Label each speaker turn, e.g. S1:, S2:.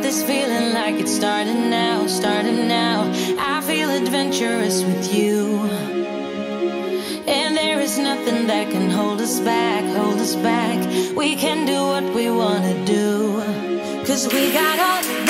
S1: this feeling like it's starting now, starting now. I feel adventurous with you, and there is nothing that can hold us back, hold us back. We can do what we wanna do, 'cause we got all the